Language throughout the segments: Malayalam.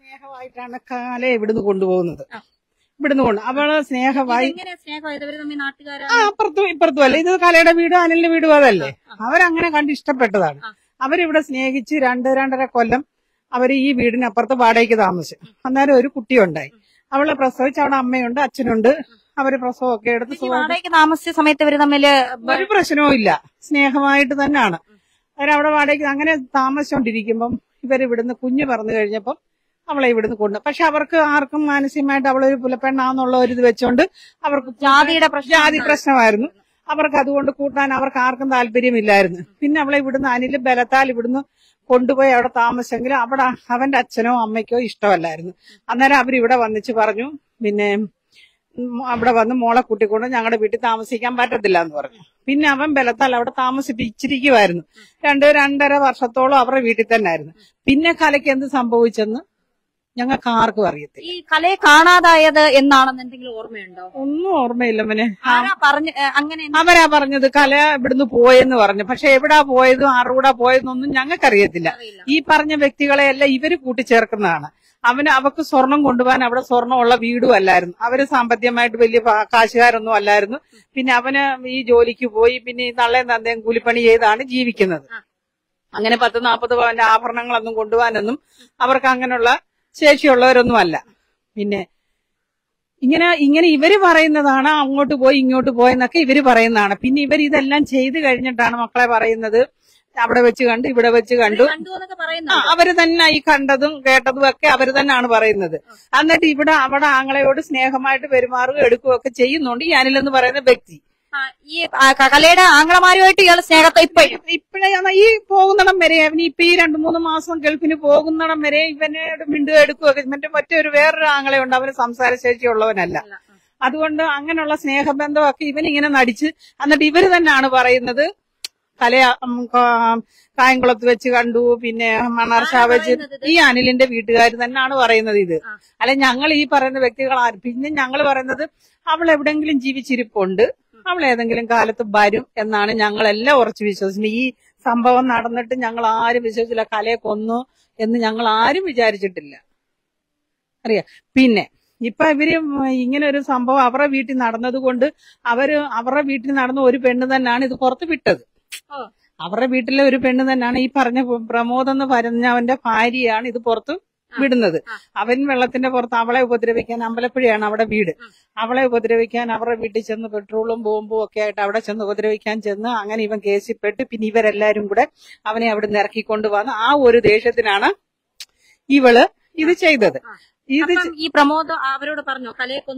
സ്നേഹമായിട്ടാണ് കലയെ ഇവിടുന്ന് കൊണ്ടുപോകുന്നത്. ഇവിടുന്ന് കൊണ്ട് അവള് സ്നേഹമായി അപ്പുറത്തും ഇപ്പുറത്തും അല്ലേ. ഇത് കലയുടെ വീടും അനിലിന്റെ വീടും അതല്ലേ. അവരങ്ങനെ കണ്ട് ഇഷ്ടപ്പെട്ടതാണ്. അവരിവിടെ സ്നേഹിച്ച് 2-2.5 കൊല്ലം അവര് ഈ വീടിനപ്പുറത്ത് വാടകയ്ക്ക് താമസിച്ചു. അന്നേരം ഒരു കുട്ടിയുണ്ടായി. അവളെ പ്രസവിച്ച് അവിടെ അമ്മയുണ്ട്, അച്ഛനുണ്ട്. അവര് പ്രസവമൊക്കെ എടുത്ത് വാടകയ്ക്ക് താമസിച്ച സമയത്ത് ഇവര് തമ്മില് ഒരു പ്രശ്നവും ഇല്ല, സ്നേഹമായിട്ട് തന്നെയാണ് അവരവിടെ വാടകയ്ക്ക് അങ്ങനെ താമസിച്ചോണ്ടിരിക്കുമ്പം ഇവരിവിടുന്ന് കുഞ്ഞ് പറഞ്ഞു കഴിഞ്ഞപ്പം അവളെ ഇവിടുന്ന് കൊണ്ട്. പക്ഷെ അവർക്ക് ആർക്കും മാനസികമായിട്ട് അവളൊരു പുലപ്പെണ്ണാന്നുള്ള ഒരു ഇത് വെച്ചോണ്ട് അവർക്ക് ജാതി പ്രശ്നമായിരുന്നു. അവർക്ക് അതുകൊണ്ട് കൂട്ടാൻ അവർക്ക് ആർക്കും താല്പര്യമില്ലായിരുന്നു. പിന്നെ അവളെ ഇവിടുന്ന് അനിൽ ബലത്താൽ ഇവിടുന്ന് കൊണ്ടുപോയി അവിടെ താമസിച്ചെങ്കിലും അവിടെ അവന്റെ അച്ഛനോ അമ്മയ്ക്കോ ഇഷ്ടമല്ലായിരുന്നു. അന്നേരം അവരിവിടെ വന്നിച്ച് പറഞ്ഞു, പിന്നെ അവിടെ വന്ന് മോളെ കൂട്ടിക്കൊണ്ട് ഞങ്ങളുടെ വീട്ടിൽ താമസിക്കാൻ പറ്റത്തില്ല എന്ന് പറഞ്ഞു. പിന്നെ അവൻ ബലത്താൽ അവിടെ താമസിപ്പിച്ചിരിക്കുമായിരുന്നു. 2-2.5 വർഷത്തോളം അവരുടെ വീട്ടിൽ തന്നെ ആയിരുന്നു. പിന്നെ കലയ്ക്ക് എന്ത് സംഭവിച്ചെന്ന് ഞങ്ങൾക്ക് ആർക്കും അറിയത്തില്ല. ഈ കലയെ കാണാതായത് എന്നാണെന്ന് എന്തെങ്കിലും ഓർമ്മയുണ്ടോ? ഒന്നും ഓർമ്മയില്ല. അവന് അങ്ങനെ അവരാ പറഞ്ഞത് കല ഇവിടുന്ന് പോയെന്ന് പറഞ്ഞു. പക്ഷെ എവിടാ പോയതും ആരുടെ കൂടെ പോയതെന്നൊന്നും ഞങ്ങൾക്കറിയത്തില്ല. ഈ പറഞ്ഞ വ്യക്തികളെയെല്ലാം ഇവര് കൂട്ടിച്ചേർക്കുന്നതാണ്. അവർക്ക് സ്വർണം കൊണ്ടുപോകാൻ അവിടെ സ്വർണ്ണമുള്ള വീടും അല്ലായിരുന്നു. അവര് സാമ്പത്തികമായിട്ട് വലിയ കാശുകാരൊന്നും അല്ലായിരുന്നു. പിന്നെ അവന് ഈ ജോലിക്ക് പോയി പിന്നെ ഈ തള്ളയും തന്തയും കൂലിപ്പണി ചെയ്താണ് ജീവിക്കുന്നത്. അങ്ങനെ 10-40 പവന്റെ ആഭരണങ്ങളൊന്നും കൊണ്ടുപോകാനൊന്നും അവർക്ക് അങ്ങനെയുള്ള ശേഷിയുള്ളവരൊന്നും അല്ല. പിന്നെ ഇങ്ങനെ ഇവര് പറയുന്നതാണ് അങ്ങോട്ട് പോയി ഇങ്ങോട്ട് പോയെന്നൊക്കെ ഇവര് പറയുന്നതാണ്. പിന്നെ ഇവർ ഇതെല്ലാം ചെയ്തു കഴിഞ്ഞിട്ടാണ് മക്കളെ പറയുന്നത് അവിടെ വെച്ച് കണ്ടു ഇവിടെ വെച്ച് കണ്ടു. അവര് തന്നെ ഈ കണ്ടതും കേട്ടതും ഒക്കെ അവര് തന്നെയാണ് പറയുന്നത്. എന്നിട്ട് അവിടെ ആങ്ങളയോട് സ്നേഹമായിട്ട് പെരുമാറുകയും എടുക്കുകയൊക്കെ ചെയ്യുന്നുണ്ട് ഈ അനിലെന്ന് പറയുന്ന വ്യക്തി. ഈ കലയുടെ ആങ്ങളമാരുമായിട്ട് ഇയാള് സ്നേഹത്തെ ഇപ്പഴേ ഈ പോകുന്നിടം വരെ അവന് ഇപ്പൊ ഈ 2-3 മാസം ഗൾഫിന് പോകുന്നിടം വരെ ഇവനോട് മിണ്ടുക എടുക്കുകയൊക്കെ മറ്റൊരു വേറൊരു ആങ്ങളയുണ്ട്. അവന് സംസാരശേഷിയുള്ളവനല്ല. അതുകൊണ്ട് അങ്ങനെയുള്ള സ്നേഹബന്ധമൊക്കെ ഇവനിങ്ങനെ നടിച്ച് എന്നിട്ട് ഇവര് തന്നെയാണ് പറയുന്നത് കലയെ കായംകുളത്ത് വെച്ച് കണ്ടു, പിന്നെ മണ്ണാർശാ വെച്ച്. ഈ അനിലിന്റെ വീട്ടുകാർ തന്നെയാണ് പറയുന്നത് ഇത്. അല്ലെ ഞങ്ങൾ ഈ പറയുന്ന വ്യക്തികൾ പിന്നെ ഞങ്ങൾ പറയുന്നത് അവൾ എവിടെങ്കിലും ജീവിച്ചിരിപ്പുണ്ട്, അവൾ ഏതെങ്കിലും കാലത്ത് വരും എന്നാണ് ഞങ്ങളെല്ലാം ഉറച്ചു വിശ്വസിക്കുന്നത്. ഈ സംഭവം നടന്നിട്ട് ഞങ്ങൾ ആരും വിശ്വസിച്ചില്ല കലയെ കൊന്നു എന്ന് ഞങ്ങൾ ആരും വിചാരിച്ചിട്ടില്ല. അറിയാം. പിന്നെ ഇപ്പൊ ഇവര് ഇങ്ങനെ ഒരു സംഭവം അവരുടെ വീട്ടിൽ നടന്നത് കൊണ്ട് അവരുടെ വീട്ടിൽ നടന്ന ഒരു പെണ്ണ് തന്നെയാണ് ഇത് പുറത്ത് വിട്ടത്. അവരുടെ വീട്ടിലെ ഒരു പെണ്ണ് തന്നെയാണ് ഈ പറഞ്ഞ പ്രമോദ് എന്ന് പറഞ്ഞവന്റെ ഭാര്യയാണ് ഇത് പുറത്ത് വിടുന്നത്. അവൻ വെള്ളത്തിന്റെ പുറത്ത് അവളെ ഉപദ്രവിക്കാൻ, അമ്പലപ്പുഴയാണ് അവിടെ വീട്, അവളെ ഉപദ്രവിക്കാൻ അവരുടെ വീട്ടിൽ ചെന്ന് പെട്രോളും ബോംബും ഒക്കെ ആയിട്ട് അവിടെ ചെന്ന് ഉപദ്രവിക്കാൻ ചെന്ന് അങ്ങനെ ഇവൻ കേസിൽപ്പെട്ട് പിന്നെ ഇവരെല്ലാരും കൂടെ അവനെ അവിടെ നിന്ന് ഇറക്കിക്കൊണ്ട് വന്ന് ആ ഒരു ദേഷ്യത്തിനാണ് ഇവള് ഇത് ചെയ്തത്. ഈ പ്രമോദ് അവരോട് പറഞ്ഞു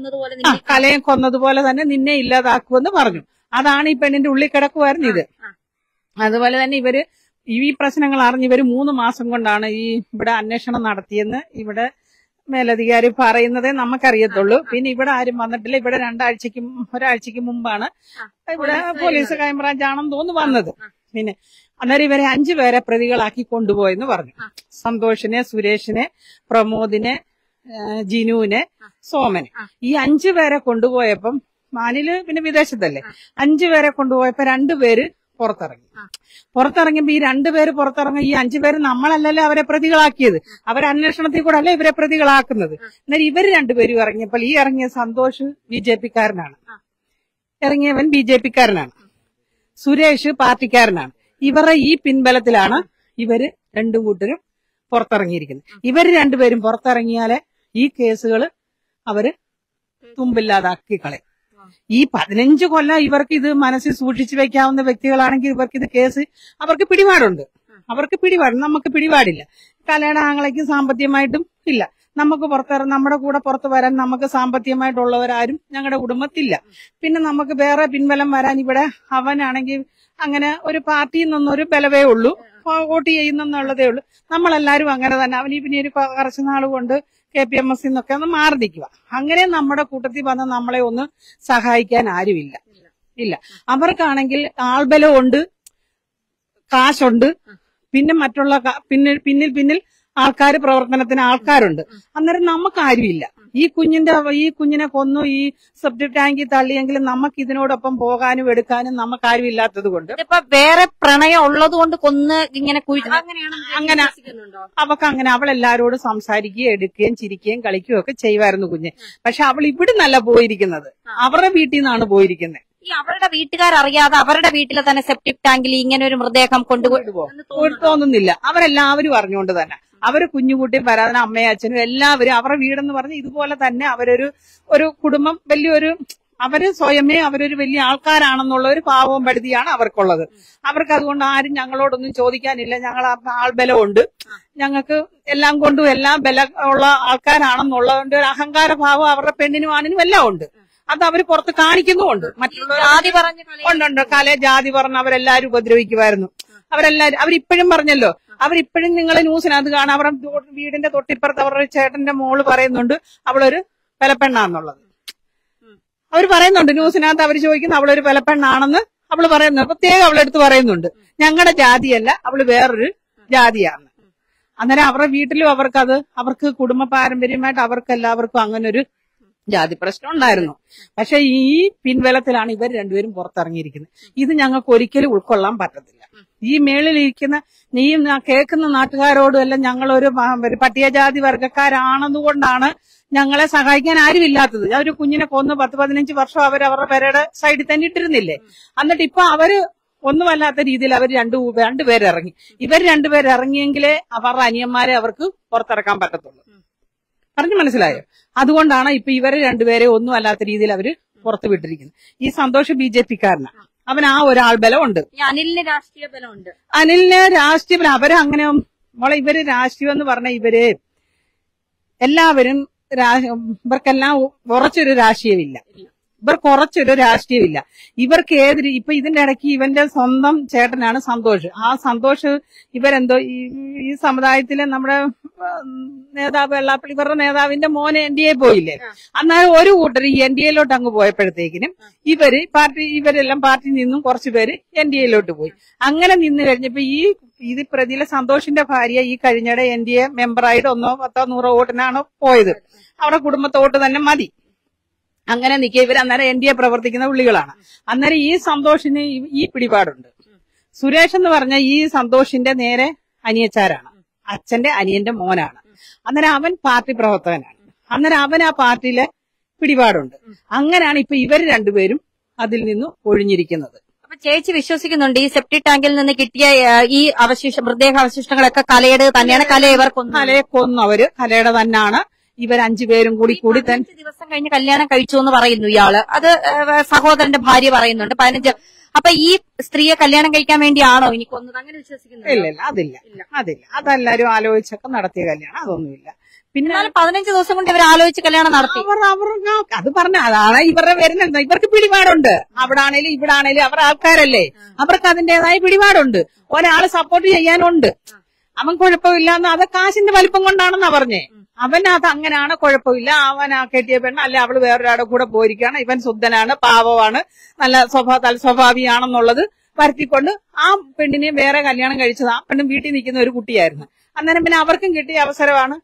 കലയെ കൊന്നതുപോലെ തന്നെ നിന്നെ ഇല്ലാതാക്കുമെന്ന് പറഞ്ഞു. അതാണ് ഈ പെണ്ണിന്റെ ഉള്ളിൽ കിടക്കുമായിരുന്നു ഇത്. അതുപോലെ തന്നെ ഇവര് ഈ പ്രശ്നങ്ങൾ അറിഞ്ഞ് ഇവര് 3 മാസം കൊണ്ടാണ് ഈ ഇവിടെ അന്വേഷണം നടത്തിയെന്ന് ഇവിടെ മേലധികാരി പറയുന്നതേ നമുക്കറിയത്തുള്ളൂ. പിന്നെ ഇവിടെ ആരും വന്നിട്ടില്ല. ഇവിടെ ഒരാഴ്ചക്ക് മുമ്പാണ് ഇവിടെ പോലീസ് ക്രൈംബ്രാഞ്ചാണെന്ന് തോന്നുന്നു വന്നത്. പിന്നെ അന്നേരം ഇവരെ 5 പേരെ പ്രതികളാക്കി കൊണ്ടുപോയെന്ന് പറഞ്ഞു. സന്തോഷിനെ, സുരേഷിനെ, പ്രമോദിനെ, ജിനുവിനെ, സോമനെ. ഈ 5 പേരെ കൊണ്ടുപോയപ്പം അനില് പിന്നെ വിദേശത്തല്ലേ. 5 പേരെ കൊണ്ടുപോയപ്പോ 2 പേര് പുറത്തിറങ്ങിയപ്പോ ഈ 2 പേര് പുറത്തിറങ്ങി. ഈ 5 പേര് നമ്മളല്ലല്ലോ അവരെ പ്രതികളാക്കിയത്, അവരെ അന്വേഷണത്തിൽ കൂടെ അല്ലേ ഇവരെ പ്രതികളാക്കുന്നത്. എന്നാൽ ഇവര് 2 പേരും ഇറങ്ങിയപ്പോൾ ഈ ഇറങ്ങിയ സന്തോഷ് BJP-കാരനാണ്, ഇറങ്ങിയവൻ BJP-കാരനാണ്, സുരേഷ് പാർട്ടിക്കാരനാണ്. ഇവരുടെ ഈ പിൻബലത്തിലാണ് ഇവര് 2 കൂട്ടരും പുറത്തിറങ്ങിയിരിക്കുന്നത്. ഇവര് 2 പേരും പുറത്തിറങ്ങിയാലേ ഈ കേസുകൾ അവര് തുമ്പില്ലാതാക്കി കളയും. ഈ 15 കൊല്ലം ഇവർക്ക് ഇത് മനസ്സിൽ സൂക്ഷിച്ചു വെക്കാവുന്ന വ്യക്തികളാണെങ്കിൽ ഇവർക്ക് ഇത് കേസ് അവർക്ക് പിടിപാടുണ്ട്. നമുക്ക് പിടിപാടില്ല. കലയുടെ ആങ്ങളയ്ക്ക് സാമ്പത്തികമായിട്ടും ഇല്ല. നമുക്ക് നമ്മുടെ കൂടെ പുറത്ത് വരാൻ നമുക്ക് സാമ്പത്തികമായിട്ടുള്ളവരാരും ഞങ്ങളുടെ കുടുംബത്തില്ല. പിന്നെ നമുക്ക് വേറെ പിൻബലം വരാൻ ഇവിടെ അവനാണെങ്കിൽ അങ്ങനെ ഒരു പാർട്ടിയിൽ നിന്നൊരു ബലവേ ഉള്ളൂ, വോട്ട് ചെയ്യുന്നെന്നുള്ളതേ ഉള്ളൂ. നമ്മളെല്ലാരും അങ്ങനെ തന്നെ. അവനീ പിന്നെ ഒരു കുറച്ചു നാൾ കൊണ്ട് KPMS എന്നൊക്കെ ഒന്ന് മാറി നിൽക്കുക. അങ്ങനെ നമ്മുടെ കൂട്ടത്തിൽ വന്ന് നമ്മളെ ഒന്ന് സഹായിക്കാൻ ആരുമില്ല. അവർക്കാണെങ്കിൽ ആൾബലമുണ്ട്, കാശുണ്ട്, പിന്നെ മറ്റുള്ള പിന്നിൽ പ്രവർത്തനത്തിന് ആൾക്കാരുണ്ട്. അന്നേരം നമുക്ക് ആരുമില്ല. ഈ കുഞ്ഞിനെ കൊന്നു ഈ സെപ്റ്റിക് ടാങ്കിൽ തള്ളിയെങ്കിലും നമുക്ക് ഇതിനോടൊപ്പം പോകാനും എടുക്കാനും നമുക്കാരും ഇല്ലാത്തത് കൊണ്ട് ഇതിപ്പോ വേറെ പ്രണയം ഉള്ളത് കൊണ്ട് കൊന്ന് ഇങ്ങനെ അങ്ങനെ അവക്ക് അങ്ങനെ അവളെല്ലാരോടും സംസാരിക്കുകയും എടുക്കുകയും ചിരിക്കുകയും കളിക്കുകയും ഒക്കെ ചെയ്യുമായിരുന്നു കുഞ്ഞ്. പക്ഷെ അവൾ ഇവിടുന്നല്ല പോയിരിക്കുന്നത്, അവരുടെ വീട്ടിൽ നിന്നാണ് പോയിരിക്കുന്നത്. ഈ അവരുടെ വീട്ടുകാരറിയാതെ അവരുടെ വീട്ടിലെ തന്നെ സെപ്റ്റിക് ടാങ്കിൽ ഇങ്ങനെ ഒരു മൃതദേഹം തോന്നുന്നില്ല. അവരെല്ലാവരും അറിഞ്ഞുകൊണ്ട് തന്നെ അവര് കുഞ്ഞുകുട്ടിയും വരാതെ അമ്മയും അച്ഛനും എല്ലാവരും അവരുടെ വീടെന്ന് പറഞ്ഞ് ഇതുപോലെ തന്നെ ഒരു കുടുംബം വലിയൊരു അവര് സ്വയമേ അവരൊരു വലിയ ആൾക്കാരാണെന്നുള്ള ഒരു പാവവും പടുതിയാണ് അവർക്കുള്ളത്. അവർക്ക് അതുകൊണ്ട് ആരും ഞങ്ങളോടൊന്നും ചോദിക്കാനില്ല. ഞങ്ങൾ ആൾബലമുണ്ട്, ഞങ്ങൾക്ക് എല്ലാം കൊണ്ടും എല്ലാം ബല ഉള്ള ആൾക്കാരാണെന്നുള്ളതുകൊണ്ട് ഒരു അഹങ്കാര ഭാവം അവരുടെ പെണ്ണിനും ആണിനും എല്ലാം ഉണ്ട്. അത് അവര് പുറത്ത് കാണിക്കുന്നുമുണ്ട്. മറ്റുള്ളവരുണ്ട് ജാതി പറഞ്ഞ് അവരെല്ലാരും ഉപദ്രവിക്കുമായിരുന്നു. അവരിപ്പോഴും പറഞ്ഞല്ലോ, അവരിപ്പോഴും നിങ്ങളെ ന്യൂസിനകത്ത് കാണാം. അവരുടെ വീടിന്റെ തൊട്ടിപ്പുറത്ത് അവരുടെ ചേട്ടന്റെ മോള് പറയുന്നുണ്ട് അവളൊരു പെലപ്പെണ്ണാന്നുള്ളത്. അവര് പറയുന്നുണ്ട് ന്യൂസിനകത്ത്. അവര് ചോദിക്കുന്നു അവളൊരു പെലപ്പെണ്ണാണെന്ന് അവള് പറയുന്നു. പ്രത്യേകം അവളെടുത്ത് പറയുന്നുണ്ട് ഞങ്ങളുടെ ജാതിയല്ല, അവള് വേറൊരു ജാതിയാണ്. അന്നേരം അവരുടെ വീട്ടിലും അവർക്ക് കുടുംബ പാരമ്പര്യമായിട്ട് അവർക്ക് എല്ലാവർക്കും അങ്ങനെ ഒരു ജാതി പ്രശ്നം ഉണ്ടായിരുന്നു. പക്ഷെ ഈ പിൻബലത്തിലാണ് ഇവർ രണ്ടുപേരും പുറത്തിറങ്ങിയിരിക്കുന്നത്. ഇത് ഞങ്ങൾക്ക് ഒരിക്കലും ഉൾക്കൊള്ളാൻ പറ്റത്തില്ല. ഈ മേളിലിരിക്കുന്ന നീ കേൾക്കുന്ന നാട്ടുകാരോടും എല്ലാം ഞങ്ങളൊരു പട്ടികജാതി വർഗക്കാരാണെന്നുകൊണ്ടാണ് ഞങ്ങളെ സഹായിക്കാൻ ആരുമില്ലാത്തത്. ഒരു കുഞ്ഞിനെ കൊന്ന് 10-15 വർഷം അവരുടെ പേരുടെ സൈഡിൽ തന്നെ ഇട്ടിരുന്നില്ലേ. എന്നിട്ട് ഇപ്പൊ അവര് ഒന്നുമല്ലാത്ത രീതിയിൽ അവർ രണ്ടുപേരിറങ്ങി. ഇവർ രണ്ടുപേരിറങ്ങിയെങ്കിലേ അവരുടെ അനിയന്മാരെ അവർക്ക് പുറത്തിറക്കാൻ പറ്റത്തുള്ളൂ. പറഞ്ഞു മനസ്സിലായോ? അതുകൊണ്ടാണ് ഇപ്പൊ ഇവരെ രണ്ടുപേരെ ഒന്നും അല്ലാത്ത രീതിയിൽ അവര് പുറത്തു വിട്ടിരിക്കുന്നത്. ഈ സന്തോഷ് BJP-കാരനാണ്. അവൻ ആ ഒരാൾ ബലമുണ്ട്. അനിലിന് രാഷ്ട്രീയ ബലമുണ്ട്. അനിലിന് രാഷ്ട്രീയ ബലം. അവരങ്ങനെ ഇവര് രാഷ്ട്രീയം എന്ന് പറഞ്ഞ ഇവര് എല്ലാവരും ഇവർക്കെല്ലാം കുറച്ചൊരു രാഷ്ട്രീയമില്ല. ഇവർക്ക് ഇപ്പൊ ഇതിന്റെ ഇടയ്ക്ക് ഇവന്റെ സ്വന്തം ചേട്ടനാണ് സന്തോഷ്. ആ സന്തോഷ് ഇവരെന്തോ ഈ സമുദായത്തിലെ നമ്മുടെ നേതാവ് വെള്ളാപ്പള്ളി ഇവരുടെ നേതാവിന്റെ മോനെ NDA പോയില്ലേ. അന്നേരം ഒരു കൂട്ടർ ഈ NDAയിലോട്ട് അങ്ങ് പോയപ്പോഴത്തേക്കിനും ഇവരെല്ലാം പാർട്ടിയിൽ നിന്നും കുറച്ചുപേര് NDAയിലോട്ട് പോയി. അങ്ങനെ നിന്ന് കഴിഞ്ഞപ്പോ ഇത് പ്രതിയിലെ സന്തോഷിന്റെ ഭാര്യ ഈ കഴിഞ്ഞിടെ NDA മെമ്പറായിട്ട് 100-10 വോട്ടിനാണ് പോയത്. അവരുടെ കുടുംബത്തോട്ട് തന്നെ മതി. അങ്ങനെ നിൽക്കുക. ഇവർ അന്നേരം NDA പ്രവർത്തിക്കുന്ന പുള്ളികളാണ്. അന്നേരം ഈ സന്തോഷിന് ഈ പിടിപാടുണ്ട്. സുരേഷ് എന്ന് പറഞ്ഞ ഈ സന്തോഷിന്റെ നേരെ അനിയച്ചാരാണ്, അച്ഛന്റെ അനിയന്റെ മോനാണ്. അന്നേരം അവൻ പാർട്ടി പ്രവർത്തകനാണ്. അന്നേരം അവൻ ആ പാർട്ടിയിലെ പിടിപാടുണ്ട്. അങ്ങനെയാണ് ഇപ്പൊ ഇവർ രണ്ടുപേരും അതിൽ നിന്ന് ഒഴിഞ്ഞിരിക്കുന്നത്. അപ്പൊ ചേച്ചി വിശ്വസിക്കുന്നുണ്ട് ഈ സെപ്റ്റിക് ടാങ്കിൽ നിന്ന് കിട്ടിയ ഈ മൃതദേഹ അവശിഷ്ടങ്ങളൊക്കെ കലയുടെ തന്നെയാണ്? കലയെ കൊന്നവര് കലയുടെ തന്നെയാണ്. ഇവർ 5 പേരും കൂടി തന്നെ 15 ദിവസം കഴിഞ്ഞ് കല്യാണം കഴിച്ചു എന്ന് പറയുന്നു ഇയാള്. അത് സഹോദരന്റെ ഭാര്യ പറയുന്നുണ്ട് 15. അപ്പൊ ഈ സ്ത്രീയെ കല്യാണം കഴിക്കാൻ വേണ്ടിയാണോ ഇനി കൊന്നത്? അങ്ങനെ വിശ്വസിക്കുന്നു? ഇല്ല. അതെല്ലാരും ആലോചിച്ചൊക്കെ നടത്തിയ കല്യാണം, അതൊന്നുമില്ല. പിന്നെ 15 ദിവസം കൊണ്ട് ഇവർ ആലോചിച്ച് കല്യാണം നടത്തി. അത് പറഞ്ഞ അതാണ് ഇവരുടെ വരുന്നത്. ഇവർക്ക് പിടിപാടുണ്ട്. അവിടാണേലും ഇവിടാണേലും അവർ ആൾക്കാരല്ലേ, അവർക്ക് അതിന്റേതായ പിടിപാടുണ്ട്. ഒരാള് സപ്പോർട്ട് ചെയ്യാനുണ്ട്. അവൻ കുഴപ്പമില്ലാന്ന് അത് കാശിന്റെ വലിപ്പം കൊണ്ടാണെന്നാ പറഞ്ഞേ. അവനത് അങ്ങനെയാണ്, കുഴപ്പമില്ല. അവൻ ആ കെട്ടിയ പെണ്ണ് അല്ലെ അവള് വേറൊരാളുടെ കൂടെ പോയിരിക്കുകയാണ്. ഇവൻ ശുദ്ധനാണ്, പാവമാണ്, നല്ല സ്വഭാവിയാണെന്നുള്ളത് വരുത്തിക്കൊണ്ട് ആ പെണ്ണിനെ വേറെ കല്യാണം കഴിച്ചത്. ആ പെണ്ണും വീട്ടിൽ നിൽക്കുന്ന ഒരു കുട്ടിയായിരുന്നു. അന്നേരം പിന്നെ അവർക്കും കിട്ടിയ അവസരമാണ്.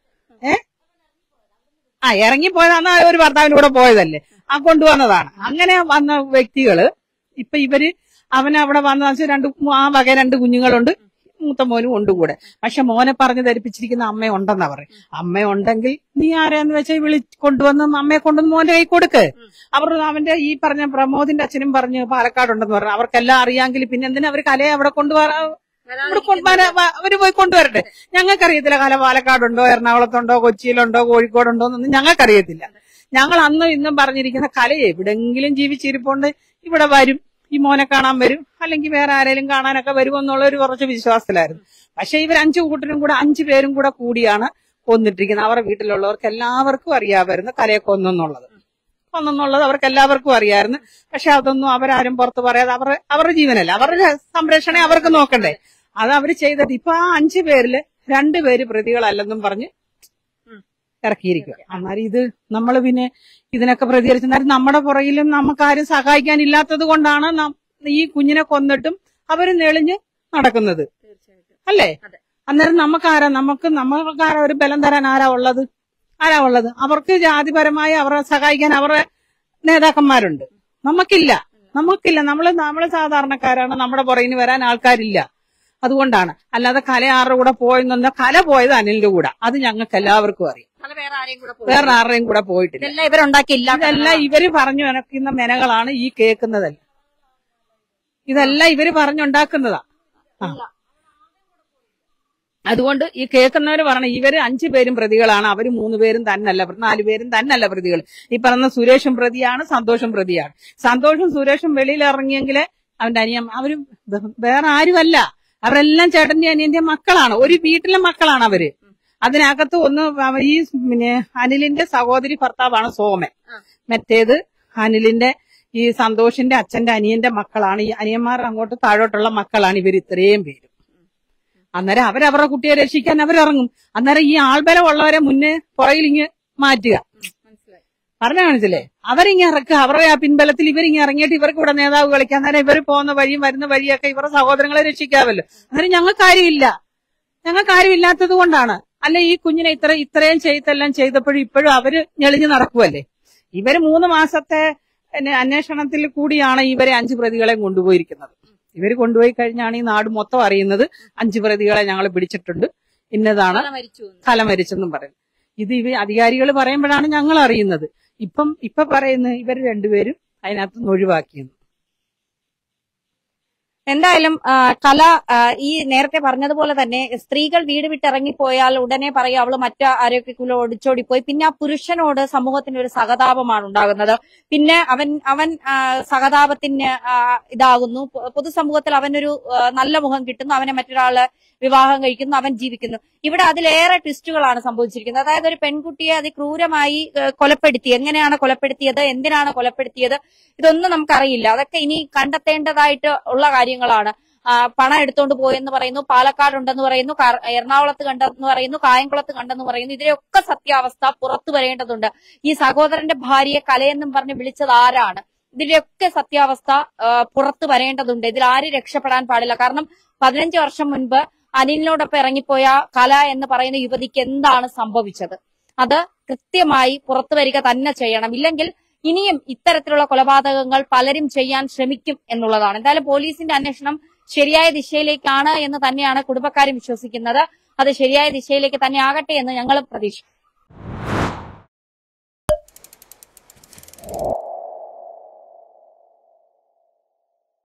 ഇറങ്ങിപ്പോയതാണ്. ഒരു ഭർത്താവിന്റെ കൂടെ പോയതല്ലേ, ആ കൊണ്ടുവന്നതാണ്. അങ്ങനെ വന്ന വ്യക്തികള് ഇപ്പൊ അവനവിടെ വന്ന ആ വക 2 കുഞ്ഞുങ്ങളുണ്ട്. മൂത്ത മോനും ഉണ്ട് കൂടെ. പക്ഷെ മോനെ പറഞ്ഞു ധരിപ്പിച്ചിരിക്കുന്ന അമ്മയുണ്ടെന്നാ പറയും. അമ്മയുണ്ടെങ്കിൽ നീ ആരെന്ന് വെച്ചാൽ കൊണ്ടുവന്ന് അമ്മയെ കൊണ്ടുവന്ന് മോന്റെ കൈ കൊടുക്ക്. അവന്റെ ഈ പറഞ്ഞ പ്രമോദിന്റെ അച്ഛനും പറഞ്ഞ് പാലക്കാടുണ്ടെന്ന് പറഞ്ഞു. അവർക്കെല്ലാം അറിയാമെങ്കിൽ പിന്നെ എന്തിനാ അവര് കലയെ അവിടെ അവര് പോയി കൊണ്ടുവരട്ടെ. ഞങ്ങൾക്കറിയത്തില്ല കല പാലക്കാടുണ്ടോ, എറണാകുളത്തുണ്ടോ, കൊച്ചിയിലുണ്ടോ, കോഴിക്കോടുണ്ടോ എന്നൊന്നും ഞങ്ങൾക്കറിയത്തില്ല. ഞങ്ങൾ അന്നും ഇന്നും പറഞ്ഞിരിക്കുന്ന കല എവിടെങ്കിലും ജീവിച്ചിരിപ്പുണ്ട്, ഇവിടെ വരും, ഈ മോനെ കാണാൻ വരും, അല്ലെങ്കിൽ വേറെ ആരെങ്കിലും കാണാനൊക്കെ വരുമെന്നുള്ള ഒരു കുറച്ച് വിശ്വാസത്തിലായിരുന്നു. പക്ഷെ ഇവർ 5 കൂട്ടരും കൂടെ 5 പേരും കൂടിയാണ് കൊന്നിട്ടിരിക്കുന്നത്. അവരുടെ വീട്ടിലുള്ളവർക്ക് എല്ലാവർക്കും അറിയാമായിരുന്നു കലയെ കൊന്നെന്നുള്ളത് അവർക്ക് എല്ലാവർക്കും അറിയാമായിരുന്നു. പക്ഷെ അതൊന്നും അവരാരും പുറത്ത് പറയാതെ അവരുടെ ജീവനല്ല, അവരുടെ സംരക്ഷണം അവർക്ക് നോക്കണ്ടേ. അത് അവര് ചെയ്തത്. ഇപ്പൊ ആ 5 പേരില് 2 പേര് പ്രതികളല്ലെന്നും പറഞ്ഞ് ഇറക്കിയിരിക്കുക. അന്നേരം ഇത് നമ്മൾ പിന്നെ ഇതിനൊക്കെ പ്രതികരിച്ചെന്നാൽ നമ്മുടെ പുറകിലും നമുക്കാരും സഹായിക്കാനില്ലാത്തത് കൊണ്ടാണ് ഈ കുഞ്ഞിനെ കൊന്നിട്ടും അവര് നെളിഞ്ഞ് നടക്കുന്നത്, അല്ലേ? അന്നേരം നമുക്കാരാ ഒരു ബലം തരാൻ ആരാ ഉള്ളത്? ആരാ ഉള്ളത്? അവർക്ക് ജാതിപരമായി അവരെ സഹായിക്കാൻ അവരുടെ നേതാക്കന്മാരുണ്ട്. നമുക്കില്ല. നമ്മള് സാധാരണക്കാരാണ്. നമ്മുടെ പുറകിന് വരാൻ ആൾക്കാരില്ല. അതുകൊണ്ടാണ്. അല്ലാതെ കല ആരുടെ കൂടെ പോയെന്ന് കല പോയത് അനിലിന്റെ കൂടെ, അത് ഞങ്ങൾക്ക് എല്ലാവർക്കും അറിയാം. വേറെ ആരുടെയും കൂടെ പോയിട്ടില്ല. ഇതെല്ലാം ഇവര് പറഞ്ഞു വെക്കുന്ന മെനകളാണ് ഈ കേൾക്കുന്നതല്ല. ഇതെല്ലാം ഇവര് പറഞ്ഞുണ്ടാക്കുന്നതാ. അതുകൊണ്ട് ഈ കേൾക്കുന്നവര് പറഞ്ഞ ഇവര് 5 പേരും പ്രതികളാണ്, അവര് 3 പേരും തന്നല്ല, 4 പേരും തന്നല്ല പ്രതികൾ. ഈ പറഞ്ഞ സുരേഷും പ്രതിയാണ്, സന്തോഷും പ്രതിയാണ്. സന്തോഷും സുരേഷും വെളിയിൽ ഇറങ്ങിയെങ്കില് അവന്റെ അനിയൻ, അവര് വേറെ ആരുമല്ല, അവരെല്ലാം ചേട്ടന്റെ അനിയന്റെ മക്കളാണ്, ഒരു വീട്ടിലെ മക്കളാണ് അവര്. അതിനകത്ത് ഒന്ന് ഈ അനിലിന്റെ സഹോദരി ഭർത്താവാണ് സോമൻ, മറ്റേത് അനിലിന്റെ ഈ സന്തോഷിന്റെ അച്ഛന്റെ അനിയന്റെ മക്കളാണ്. ഈ അനിയന്മാർ അങ്ങോട്ട് താഴോട്ടുള്ള മക്കളാണ് ഇവർ ഇത്രയും പേരും. അന്നേരം അവരവരുടെ കുട്ടിയെ രക്ഷിക്കാൻ അവരിറങ്ങും. അന്നേരം ഈ ആൾബലം ഉള്ളവരെ മുന്നേ പുറകിലിങ്ങ് മാറ്റുക. പറഞ്ഞ മനസ്സില്ലേ? അവരിങ്ങ് ഇറക്കുക, അവരുടെ ആ പിൻബലത്തിൽ ഇവരിങ്ങ് ഇറങ്ങിയിട്ട് ഇവർക്ക് ഇവിടെ നേതാവ് കളിക്കാൻ. അന്നേരം ഇവർ പോകുന്ന വഴിയും വരുന്ന വഴിയൊക്കെ ഇവരുടെ സഹോദരങ്ങളെ രക്ഷിക്കാമല്ലോ. അന്നേരം ഞങ്ങൾക്ക് ആരുമില്ലാത്തത് കൊണ്ടാണ്. അല്ല, ഈ കുഞ്ഞിനെ ഇത്രയും ചെയ്തെല്ലാം ചെയ്തപ്പോഴും ഇപ്പോഴും അവര് ഞെളിഞ്ഞു നടക്കുവല്ലേ. ഇവര് 3 മാസത്തെ അന്വേഷണത്തിൽ കൂടിയാണ് ഇവരെ 5 പ്രതികളെ കൊണ്ടുപോയിരിക്കുന്നത്. ഇവര് കൊണ്ടുപോയി കഴിഞ്ഞാണ് ഈ നാട് മൊത്തം അറിയുന്നത് 5 പ്രതികളെ ഞങ്ങൾ പിടിച്ചിട്ടുണ്ട്, ഇന്നതാണ് തല മരിച്ചെന്നും പറയും. ഇത് അധികാരികൾ പറയുമ്പോഴാണ് ഞങ്ങൾ അറിയുന്നത്. ഇപ്പൊ പറയുന്നത് ഇവര് 2 പേരും അതിനകത്ത് ഒഴിവാക്കിയെന്ന്. എന്തായാലും കല ഈ നേരത്തെ പറഞ്ഞതുപോലെ തന്നെ സ്ത്രീകൾ വീട് വിട്ടിറങ്ങിപ്പോയാൽ ഉടനെ പറയും അവള് ആരോഗ്യക്കുള്ള ഒടിച്ചോടിപ്പോയി. പിന്നെ ആ പുരുഷനോട് സമൂഹത്തിന് ഒരു സഹതാപമാണ് ഉണ്ടാകുന്നത്. പിന്നെ അവൻ സഹതാപത്തിന് ഇതാകുന്നു. പൊതുസമൂഹത്തിൽ അവനൊരു നല്ല മുഖം കിട്ടുന്നു, അവനെ മറ്റൊരാള് വിവാഹം കഴിക്കുന്നു, അവൻ ജീവിക്കുന്നു. ഇവിടെ അതിലേറെ ട്വിസ്റ്റുകളാണ് സംഭവിച്ചിരിക്കുന്നത്. അതായത് ഒരു പെൺകുട്ടിയെ അതിക്രൂരമായി കൊലപ്പെടുത്തി. എങ്ങനെയാണ് കൊലപ്പെടുത്തിയത്, എന്തിനാണ് കൊലപ്പെടുത്തിയത്, ഇതൊന്നും നമുക്കറിയില്ല. അതൊക്കെ ഇനി കണ്ടെത്തേണ്ടതായിട്ട് ഉള്ള കാര്യങ്ങളാണ്. പണം എടുത്തോണ്ട് പോയെന്ന് പറയുന്നു, പാലക്കാട് ഉണ്ടെന്ന് പറയുന്നു, എറണാകുളത്ത് കണ്ടെന്ന് പറയുന്നു, കായംകുളത്ത് കണ്ടെന്ന് പറയുന്നു. ഇതിലൊക്കെ സത്യാവസ്ഥ പുറത്തു വരേണ്ടതുണ്ട്. ഈ സഹോദരന്റെ ഭാര്യയെ കലയെന്നും പറഞ്ഞ് വിളിച്ചത് ആരാണ്? ഇതിലൊക്കെ സത്യാവസ്ഥ പുറത്തു വരേണ്ടതുണ്ട്. ഇതിൽ ആരും രക്ഷപ്പെടാൻ പാടില്ല. കാരണം 15 വർഷം മുൻപ് അനിലിനോടൊപ്പം ഇറങ്ങിപ്പോയ കല എന്ന് പറയുന്ന യുവതിക്ക് എന്താണ് സംഭവിച്ചത്, അത് കൃത്യമായി പുറത്തു വരിക തന്നെ ചെയ്യണം. ഇല്ലെങ്കിൽ ഇനിയും ഇത്തരത്തിലുള്ള കൊലപാതകങ്ങൾ പലരും ചെയ്യാൻ ശ്രമിക്കും എന്നുള്ളതാണ്. എന്തായാലും പോലീസിന്റെ അന്വേഷണം ശരിയായ ദിശയിലേക്കാണ് എന്ന് തന്നെയാണ് കുടുംബക്കാരും വിശ്വസിക്കുന്നത്. അത് ശരിയായ ദിശയിലേക്ക് തന്നെ ആകട്ടെ എന്ന് ഞങ്ങളും പ്രതീക്ഷിക്കുന്നു.